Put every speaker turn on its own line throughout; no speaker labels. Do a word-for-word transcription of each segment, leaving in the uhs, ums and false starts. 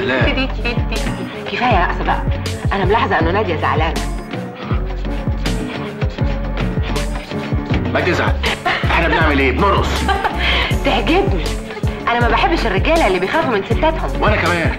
بالله.
كفايه رقصه بقى، انا ملاحظه انه ناديه زعلانه.
ما تزعل، احنا بنعمل ايه؟ بنرقص.
تعجبني، انا ما بحبش الرجاله اللي بيخافوا من ستاتهم.
وانا كمان.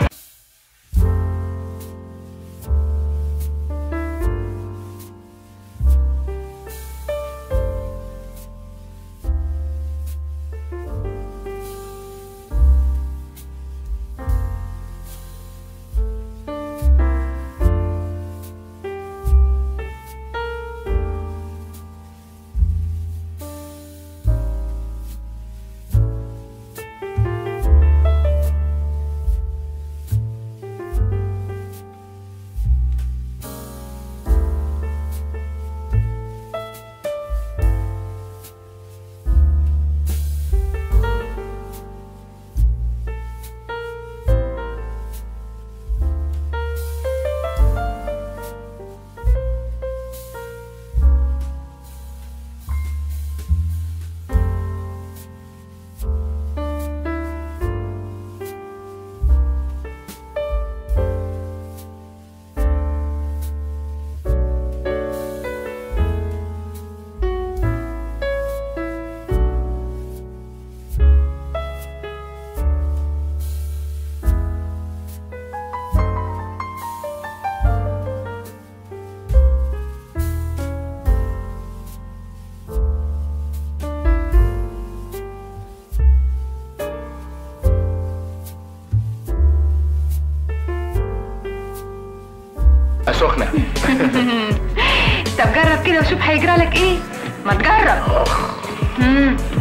سخنة.
طب جرب كده وشوف هيجرى لك ايه. ما تجرب.